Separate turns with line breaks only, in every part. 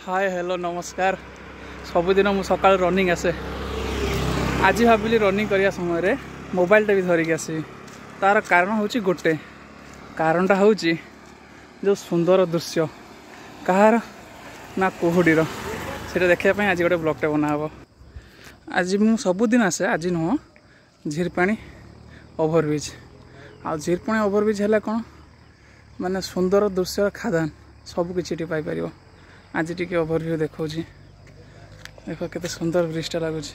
Hi hello नमस्कार। सबुदिन मु सकाल रनिंग आसे। आज भाविली रनिंग करिया समय रे मोबाइलटा भी धरिक आसि। तार कारण हूँ गोटे कारणटा हूँ जो सुंदर दृश्य कहार ना कुहुडीर से देखा आज गोटे ब्लॉगटे बनाब। आज मु सबुदिन आसे, आज नुह झीरपाणी ओभरब्रिज। आ झीरपाणी ओभरब्रिज है कौन माने सुंदर दृश्य खादान सबकि पाइपर। आज टी ओभरव्यू देखा देख के सुंदर ब्रिजटा लगुच।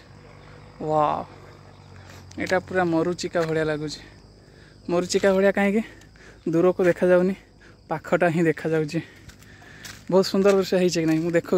वाह यहाँ पूरा मरुचिका भाया लगुच। मरुचिका भाया कहीं दूर को देखा जाऊनी, पाखटा ही देखा जाऊँगी। बहुत सुंदर दृश्य है कि नहीं देखा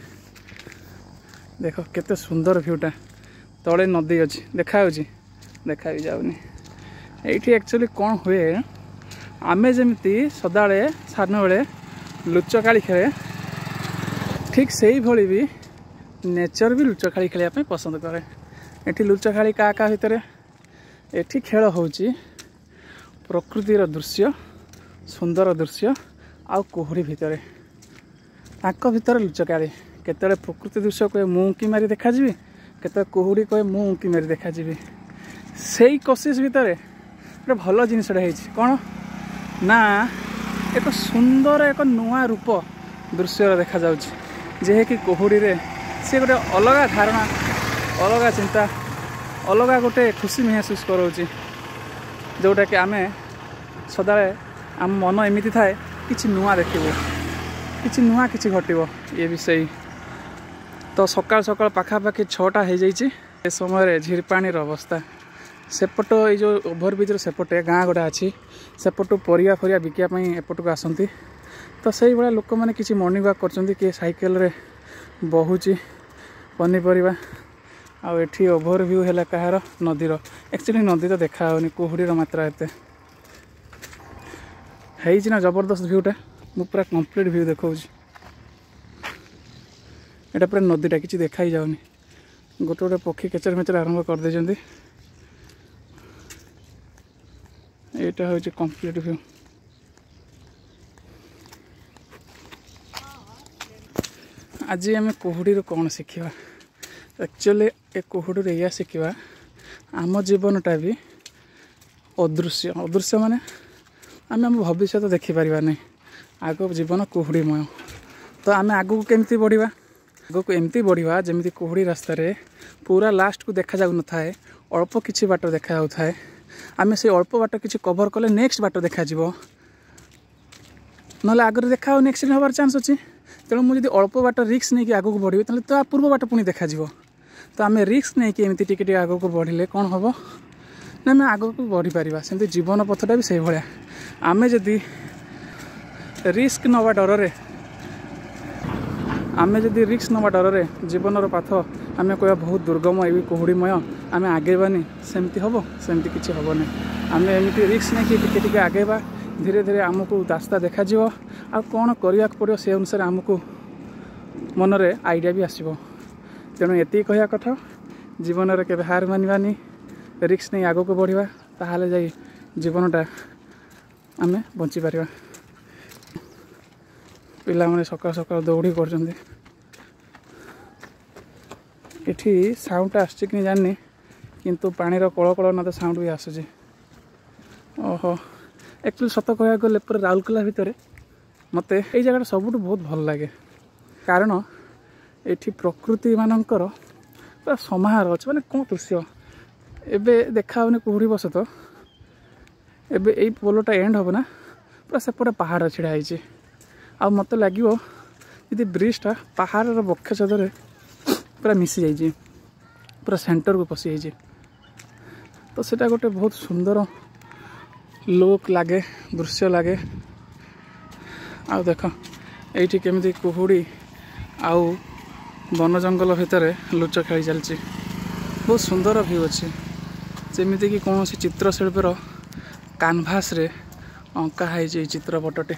देख केते सुंदर भ्यूटा। तले नदी अच्छी देखा देखा भी जाऊनी। ये एक्चुअली कौन हुए आमे जमी सदा साधारण बेले लुचकाड़ी खेले ठीक से ही भली भी नेचर भी लुचकाड़ी खेलने पसंद करे। ये लुचकाड़ी क्या क्या भितर ये खेल हूँ प्रकृतिर दृश्य, सुंदर दृश्य आउ कुहुड़ी भितर भितर लुचकाड़ी। केतले प्रकृति दृश्य कहे मुँकी मारी देखा केतले कुहुड़ी कहे मुँकी मारी देखा से ही कोशिश भितर गोटे भल जिनसटा कौन ना एक सुंदर एक नुआ रूप दृश्य देखा जाउछि। जे कि कुहुड़ी रे से गोटे अलग धारणा, अलग चिंता, अलग गोटे खुशी महसूस करोछि। जोटा कि आमे सदा आम मन एमती थाए कि नुआ देखिबो, कि नुआ कि घटिबो ये विषय। तो सकाल सकाल पाखापाखि 6टा हो जाइए। ए समय झीरपाणीर अवस्था सेपट ये जो ओभरब्रिज सेपटे गाँ गुड़ा अच्छी सेपटू परिया फरिया बिकापी एपटू आसती। तो सही भाया लोक मैंने किसी मर्निंग वॉक कर किए साइकेल रे बहुची पनीपरिया। आउ एठी ओभरव्यू है कहार नदीर। एक्चुअली नदी तो देखा होनी, कुहुड़ीर मात्रा एते है जबरदस्त भ्यूटा। मु पूरा कंप्लीट भ्यू देखा यहाँ पूरा नदीटा किसी देखा ही जाऊनी। गोटे गोटे पक्षी केचर मेचर आरंभ कर देछंती। एटा हूँ कंप्लीट व्यू। आज आम कुहुड़ी कौन शिखा एक्चुअली ए कुहुड़ी या शिखा आम जीवनटा भी अदृश्य। अदृश्य माने आम आम भविष्य देखिपार नहीं। आग जीवन कुहुड़ीमय। तो आम आगू केमती बढ़िया, आग को एमती बढ़िया जमी कुहुड़ी रास्तार पूरा लास्ट को देखा जाऊ न थाए, अल्प किछि बाट देखा जाऊ थाए। आम से अल्प बाट किसी कभर कले नेक्स्ट बाट देखा ना आगे देखा एक्सीडेंट हबार चान्स अच्छी। तेणु मुझे अल्प बाट रिस्क नहीं आग को बढ़ी तो पूर्व बाट पुणी देखा। तो आम रिस्क नहीं एमती टिके आग को बढ़िले कौन हम ना आम आग को बढ़ी पार। सेमती जीवन पथटा भी से भाया आम जदि रिस्क नवा डर आम जदि रिस्क नवा डर जीवन पथ आम कह बहुत दुर्गम ये कुहुड़ीमय आम आगेबानी सेमती हम सेमती किसी हम ना। आम एमती रिस्क नहीं टिके आगेबा धीरे धीरे आमको रास्ता देखा आ कौन करने पड़ो से अनुसार आमको मनरे आइडिया भी आसो। तेणु ये कहया कथा जीवन में के हार मानवानी, रिस्क नहीं आग को बढ़िया ताहले जाई जीवनटा आम बंची पारिबा। पिला माने सकाल सकाल दौड़ी कर एठी साउंड आसछि कि जानि किंतु पानीर कल कल ना तो साउंड भी आसुछि। ओहो एक्चुअली सत कह गले पूरा राउरकेला भितर मते ये जगह सबुठ बहुत भल लगे। कारण ये प्रकृति मानकर पूरा समाहार अच्छे माने कौन दृश्य एबे देखा होने कुहुड़ी बस। तो एबे यही पोलटा एंड हम ना पूरा सेपटे पहाड़ छिड़ा है। आ मत लगे जी ब्रिजटा पहाड़ बक्ष छदरे पूरा मिसी जाइए, पूरा सेंटर को पशि जाइए। तो सेटा गोटे बहुत सुंदर लुक लगे, दृश्य लगे। आ देख ये केमी कुहुड़ी आउ वन जंगल भितर लुच खेली चलती। बहुत सुंदर व्यू अच्छी जमीती कि कौन चित्रशिल्पीर कैनभास रे अंका है चित्रपटटी।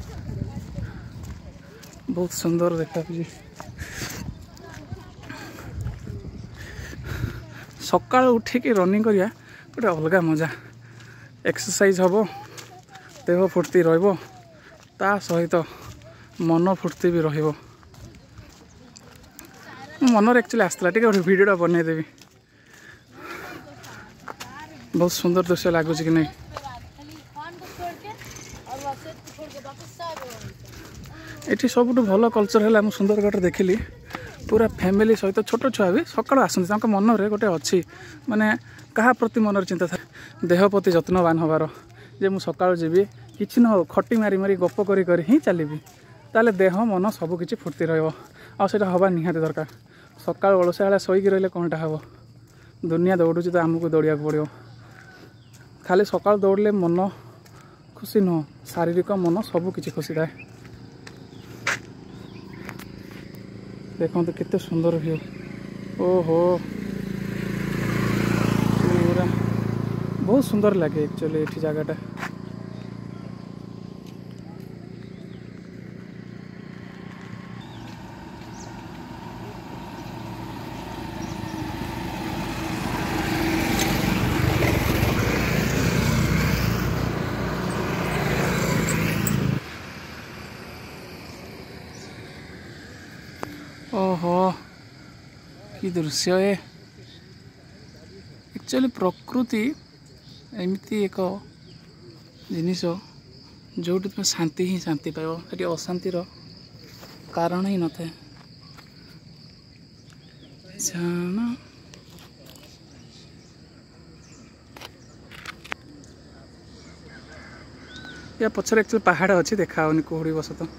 बहुत सुंदर देखा। सकाल उठिकी रनिंग करिया गोटे अलग मजा। एक्सरसाइज हम, देह फुर्ती रहिबो, ता सहित मन फुर्ती भी रहिबो। मनरे एक्चुअली आसला टे गोटे भिडियोटा बनईदेवी बहुत सुंदर दृश्य लगुच कि नहीं ये सब भल कल्चर है मुझे सुंदरगढ़ देखिली पूरा फैमिली सहित छोट छुआ भी सकाल आसती मनरे गोटे अच्छी माने क्या प्रति मनर चिंता था देह प्रति जत्नवान हबार जे मुझे सकाल जीवी कि न हो खटी मारी मारी गप कर ही चलि ताले देह मन सबकि फुर्ती रहा हवा निहाती दरकार सकाल अलसिया शोक रही कौनटा हम दुनिया दौड़ू तो आमको दौड़ा पड़ो खाली सकाल दौड़ले मन खुशी नुह शारीरिक मन सबकि खुशी थाए देखो तो कितने सुंदर व्यू ओहो पूरा बहुत सुंदर लगे एक्चुअली ये जगहटा ओहो कि दृश्य है एक्चुअली प्रकृति एमती एक जिनिस जो तुम शांति ही शांति पाइब ये अशांतिर कारण ही न था या पछर एक्चुअली पहाड़ अच्छी देखा कुहुड़ी बसत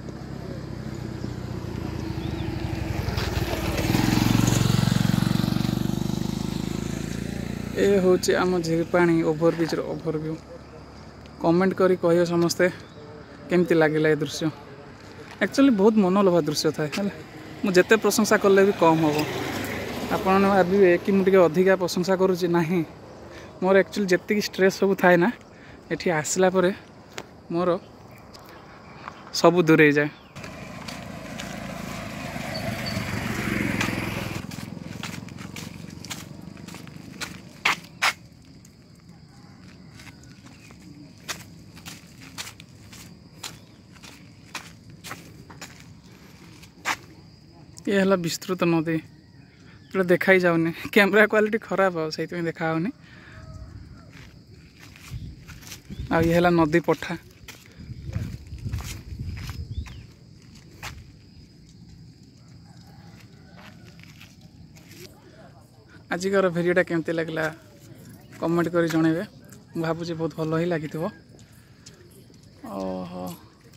ये हूँ आम झीरपाणी ओभरब्रिज ओभरव्यू कमेंट करी कहिए समस्ते केमती लगे ये दृश्य एक्चुअली बहुत मनोलोभा दृश्य थाए मुझे जिते प्रशंसा कले भी कम हम आपने भावे कि मुझे अधिका प्रशंसा करुँची ना मोर एक्चुअली जितकी स्ट्रेस सब थाए ना ये आसला परे मोर सब दूरे जाए ये है विस्तृत नदी जो देखा ही जाऊनी कैमरा क्वालिटी खराब हो से देखा होनी आ ये है नदी पठा आजिकार भिडियोटा केमती लगला कमेंट करी जणेबे भावुँ बहुत भल ही लगी ओहो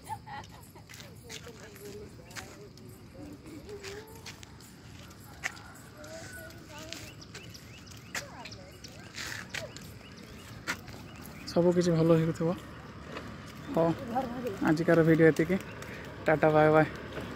सबकि भल हो हाँ आजिकार भिडियो ये टाटा बाय बाय।